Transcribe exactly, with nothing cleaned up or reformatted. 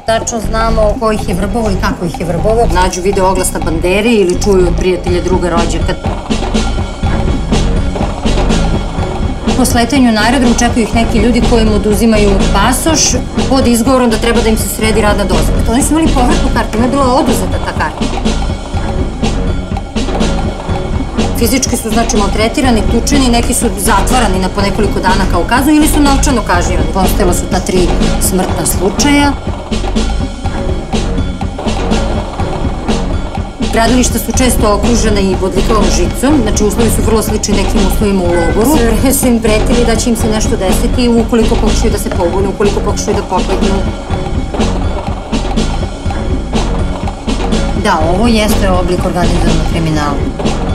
tačno znamo ko ih je vrbovao i kako ih je vrbovao. Nađu video oglas na banderi ili čuju od prijatelja, druga, rođaka. Po sletanju na aerodrom čekaju ih neki ljudi koji im oduzimaju pasoš pod izgovorom da treba da im se sredi radna dozvola. Oni su imali povratnu kartu, ima je bila oduzeta ta karta. Fizički su, znači, maltretirani, tučeni, neki su zatvarani na po nekoliko dana kao kaznu ili su novčano kažnjavani. Postojala su ta tri smrtna slučaja. Gradilišta su često okružena i bodljikavom žicom, znači uslovi su vrlo slični nekim uslovima u logoru. Sve vreme su im pretili da će im se nešto desiti ukoliko pokušaju da se pobune, ukoliko pokušaju da pobegnu. Da, ovo jeste oblik organizovanog kriminala.